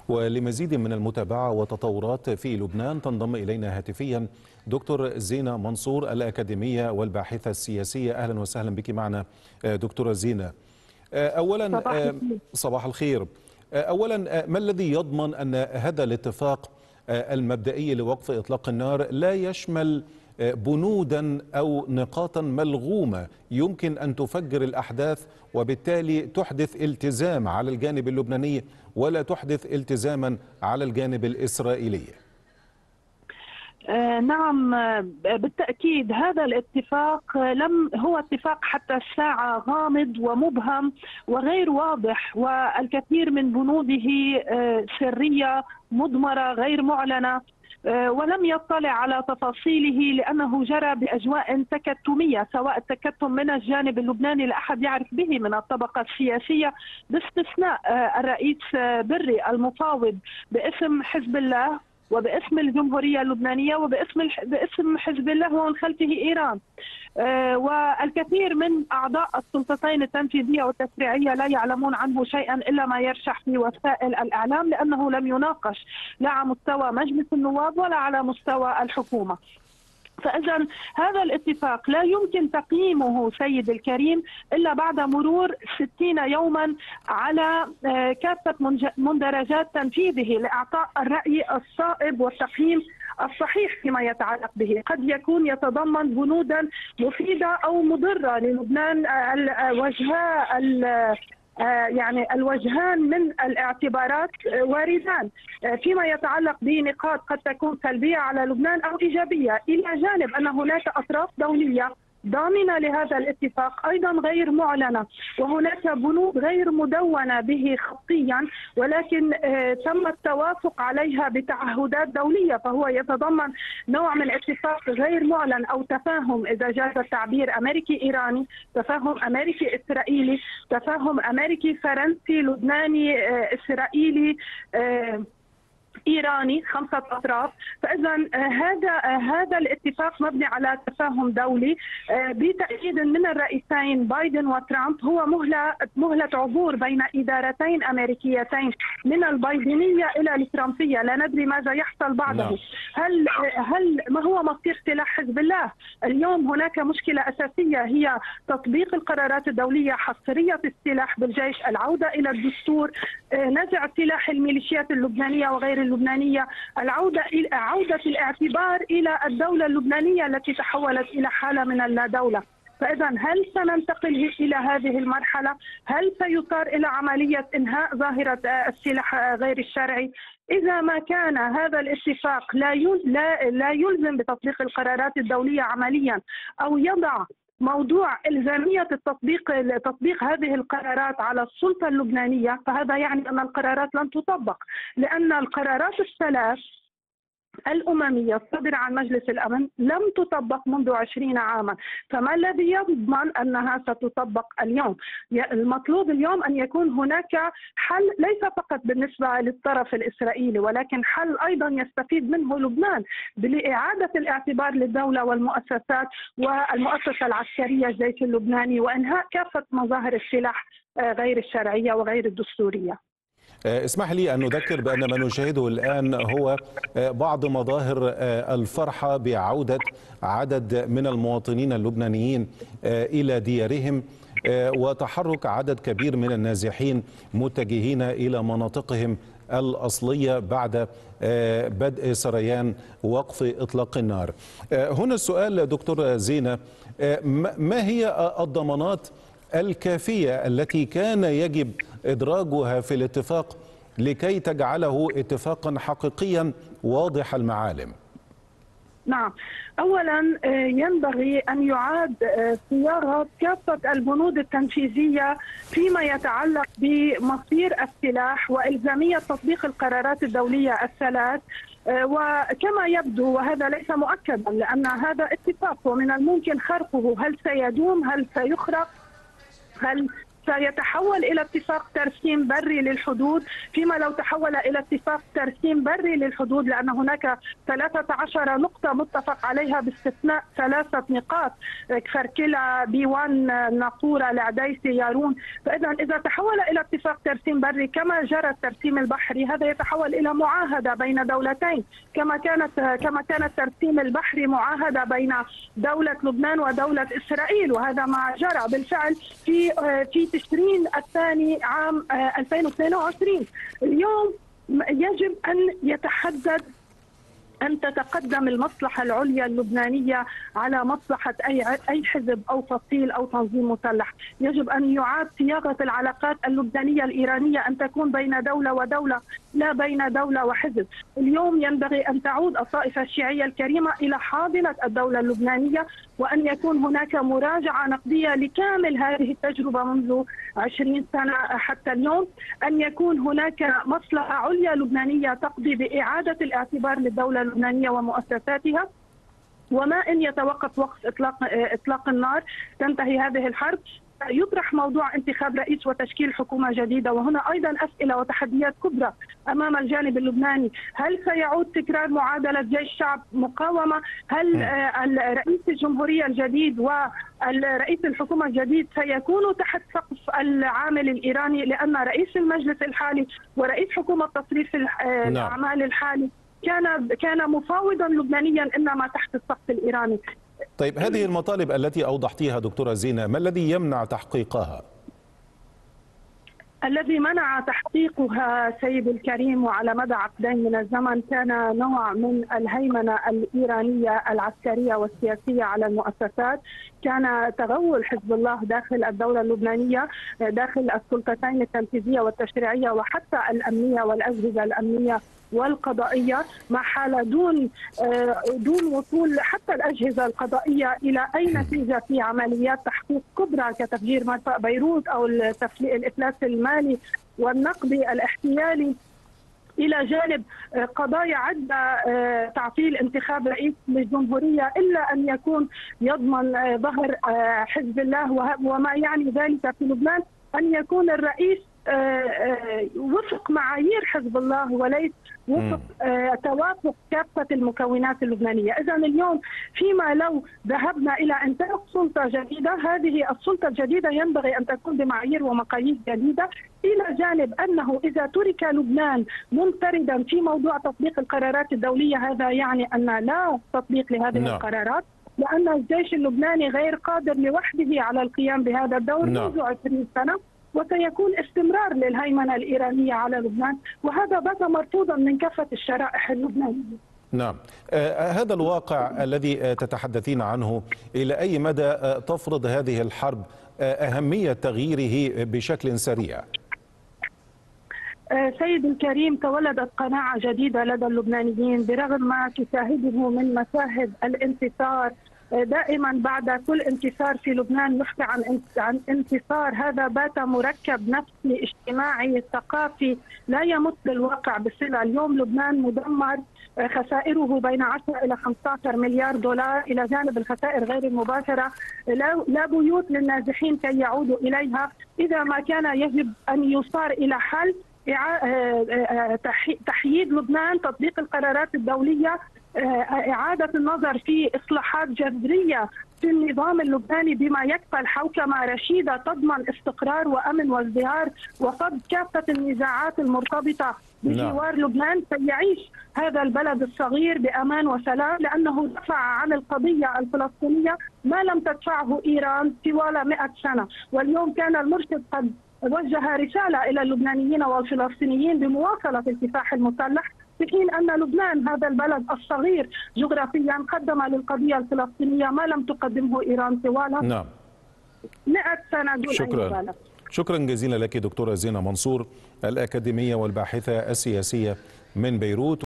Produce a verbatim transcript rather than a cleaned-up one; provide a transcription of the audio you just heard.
ولمزيد من المتابعة وتطورات في لبنان تنضم إلينا هاتفيا دكتور زينة منصور الأكاديمية والباحثة السياسية. أهلا وسهلا بك معنا دكتورة زينة. أولا صباح الخير. صباح الخير. أولا ما الذي يضمن أن هذا الاتفاق المبدئي لوقف إطلاق النار لا يشمل بنودا أو نقاطا ملغومة يمكن أن تفجر الأحداث وبالتالي تحدث التزام على الجانب اللبناني ولا تحدث التزاما على الجانب الإسرائيلي؟ آه نعم، بالتأكيد هذا الاتفاق لم هو اتفاق حتى الساعة غامض ومبهم وغير واضح، والكثير من بنوده آه سرية مضمرة غير معلنة، ولم يطلع على تفاصيله لأنه جرى بأجواء تكتمية، سواء التكتم من الجانب اللبناني لا أحد يعرف به من الطبقة السياسية باستثناء الرئيس بري المفاوض باسم حزب الله وباسم الجمهورية اللبنانية وباسم باسم حزب الله ومن خلفه إيران. آه والكثير من أعضاء السلطتين التنفيذية والتشريعية لا يعلمون عنه شيئا إلا ما يرشح في وسائل الإعلام، لأنه لم يناقش لا على مستوى مجلس النواب ولا على مستوى الحكومة. فإذا هذا الاتفاق لا يمكن تقييمه سيد الكريم إلا بعد مرور ستين يوما على كافة مندرجات تنفيذه لإعطاء الرأي الصائب والتقييم الصحيح فيما يتعلق به. قد يكون يتضمن بنودا مفيدة أو مضرة للبنان، وجهاء يعني الوجهان من الاعتبارات واردان فيما يتعلق بنقاط قد تكون سلبية على لبنان أو إيجابية، إلى جانب أن هناك أطراف دولية ضامنة لهذا الاتفاق أيضا غير معلنة، وهناك بنود غير مدونة به خطيا ولكن تم التوافق عليها بتعهدات دولية، فهو يتضمن نوع من اتفاق غير معلن أو تفاهم إذا جاز التعبير أمريكي إيراني، تفاهم أمريكي إسرائيلي، تفاهم أمريكي فرنسي لبناني إسرائيلي إيراني، خمسة أطراف. فإذا هذا هذا الاتفاق مبني على تفاهم دولي بتأكيد من الرئيسين بايدن وترامب، هو مهلة مهلة عبور بين إدارتين أمريكيتين من البايدنية إلى الترامبية، لا ندري ماذا يحصل بعده. نعم. هل هل ما هو مصير سلاح حزب الله؟ اليوم هناك مشكلة أساسية هي تطبيق القرارات الدولية، حصرية السلاح بالجيش، العودة إلى الدستور، نزع سلاح الميليشيات اللبنانية وغير اللبنانية، العودة إلى عودة الاعتبار إلى الدولة اللبنانية التي تحولت إلى حالة من اللا دولة. فإذا هل سننتقل إلى هذه المرحلة؟ هل سيصار إلى عملية إنهاء ظاهرة السلاح غير الشرعي؟ إذا ما كان هذا الاتفاق لا لا لا يلزم بتطبيق القرارات الدولية عمليا أو يضع موضوع إلزامية التطبيق تطبيق هذه القرارات على السلطة اللبنانية، فهذا يعني أن القرارات لن تطبق، لأن القرارات الثلاث الأممية الصادرة عن مجلس الأمن لم تطبق منذ عشرين عاما، فما الذي يضمن أنها ستطبق اليوم؟ المطلوب اليوم أن يكون هناك حل ليس فقط بالنسبة للطرف الإسرائيلي، ولكن حل أيضا يستفيد منه لبنان لإعادة الاعتبار للدولة والمؤسسات والمؤسسة العسكرية الجيش اللبناني، وإنهاء كافة مظاهر السلاح غير الشرعية وغير الدستورية. اسمح لي أن نذكر بأن ما نشاهده الآن هو بعض مظاهر الفرحة بعودة عدد من المواطنين اللبنانيين إلى ديارهم وتحرك عدد كبير من النازحين متجهين إلى مناطقهم الأصلية بعد بدء سريان وقف إطلاق النار. هنا السؤال دكتور زينة، ما هي الضمانات الكافية التي كان يجب إدراجها في الاتفاق لكي تجعله اتفاقا حقيقيا واضح المعالم؟ نعم، أولا ينبغي أن يعاد صياغة كافة البنود التنفيذية فيما يتعلق بمصير السلاح وإلزامية تطبيق القرارات الدولية الثلاث، وكما يبدو وهذا ليس مؤكدا لأن هذا اتفاق ومن الممكن خرقه، هل سيدوم؟ هل سيخرق؟ هل سيتحول إلى اتفاق ترسيم بري للحدود، فيما لو تحول إلى اتفاق ترسيم بري للحدود، لأن هناك ثلاثة عشر نقطة متفق عليها باستثناء ثلاثة نقاط: كفركلة، بيوان، ناقورة، العديسي، يارون. فإذا إذا تحول إلى اتفاق ترسيم بري كما جرى الترسيم البحري، هذا يتحول إلى معاهدة بين دولتين، كما كانت كما كان الترسيم البحري معاهدة بين دولة لبنان ودولة إسرائيل، وهذا ما جرى بالفعل في في تشرين الثاني عام ألفين واثنين وعشرين. اليوم يجب أن يتحدد أن تتقدم المصلحة العليا اللبنانية على مصلحة أي أي حزب أو فصيل أو تنظيم مسلح. يجب أن يعاد صياغة العلاقات اللبنانية الإيرانية، أن تكون بين دولة ودولة لا بين دولة وحزب. اليوم ينبغي أن تعود الطائفة الشيعية الكريمة إلى حاضنة الدولة اللبنانية، وأن يكون هناك مراجعة نقدية لكامل هذه التجربة منذ عشرين سنة حتى اليوم، أن يكون هناك مصلحة عليا لبنانية تقضي بإعادة الاعتبار للدولة اللبنانية ومؤسساتها، وما إن يتوقف وقف إطلاق إطلاق النار تنتهي هذه الحرب. يطرح موضوع انتخاب رئيس وتشكيل حكومة جديدة، وهنا أيضا أسئلة وتحديات كبرى أمام الجانب اللبناني. هل سيعود تكرار معادلة جيش شعب مقاومة؟ هل رئيس الجمهورية الجديد والرئيس الحكومة الجديد سيكونوا تحت سقف العامل الإيراني؟ لأن رئيس المجلس الحالي ورئيس حكومة تصريف الأعمال الحالي كان كان مفاوضا لبنانيا إنما تحت السقف الإيراني. طيب، هذه المطالب التي أوضحتيها دكتورة زينة، ما الذي يمنع تحقيقها؟ الذي منع تحقيقها سيد الكريم وعلى مدى عقدين من الزمن كان نوع من الهيمنة الإيرانية العسكرية والسياسية على المؤسسات، كان تغول حزب الله داخل الدولة اللبنانية، داخل السلطتين التنفيذية والتشريعية وحتى الأمنية والأجهزة الأمنية والقضائية، ما حال دون دون وصول حتى الأجهزة القضائية إلى أي نتيجة في عمليات تحقيق كبرى كتفجير مرفأ بيروت أو الإفلاس المالي والنقدي الاحتيالي، إلى جانب قضايا عدة تعطيل انتخاب رئيس للجمهورية، إلا أن يكون يضمن ظهر حزب الله، وما يعني ذلك في لبنان أن يكون الرئيس وفق معايير حزب الله وليس وفق توافق كافة المكونات اللبنانية. إذا اليوم فيما لو ذهبنا إلى إنتاج سلطة جديدة، هذه السلطة الجديدة ينبغي أن تكون بمعايير ومقاييس جديدة، إلى جانب أنه إذا ترك لبنان منفردا في موضوع تطبيق القرارات الدولية، هذا يعني أن لا تطبيق لهذه no. القرارات، لأن الجيش اللبناني غير قادر لوحده على القيام بهذا الدور no. منذ عشرين سنة، وسيكون استمرار للهيمنة الإيرانية على لبنان، وهذا بات مرفوضا من كافة الشرائح اللبنانية. نعم، آه هذا الواقع الذي تتحدثين عنه إلى أي مدى آه تفرض هذه الحرب آه أهمية تغييره بشكل سريع؟ آه سيد الكريم، تولدت قناعة جديدة لدى اللبنانيين برغم ما تشاهده من مشاهد الانتصار. دائما بعد كل انتصار في لبنان نحكي عن عن انتصار، هذا بات مركب نفسي اجتماعي ثقافي لا يمت للواقع بصلة. اليوم لبنان مدمر، خسائره بين عشرة إلى خمسة عشر مليار دولار، إلى جانب الخسائر غير المباشرة، لا بيوت للنازحين كي يعودوا إليها. إذا ما كان يجب أن يصار إلى حل تحييد لبنان، تطبيق القرارات الدولية، إعادة النظر في إصلاحات جذرية في النظام اللبناني بما يكفل حوكمة رشيدة تضمن استقرار وأمن وازدهار وفض كافة النزاعات المرتبطة بجوار لبنان، سيعيش هذا البلد الصغير بأمان وسلام، لأنه دفع عن القضية الفلسطينية ما لم تدفعه إيران طوال مئة سنة. واليوم كان المرشد قد وجه رسالة إلى اللبنانيين والفلسطينيين بمواصلة الكفاح المسلح، في حين أن لبنان هذا البلد الصغير جغرافيا قدم للقضية الفلسطينية ما لم تقدمه إيران طوال نعم. مئة سنة دون شكرا. أي مبالغة. شكرا جزيلا لك دكتورة زينة منصور، الأكاديمية والباحثة السياسية من بيروت.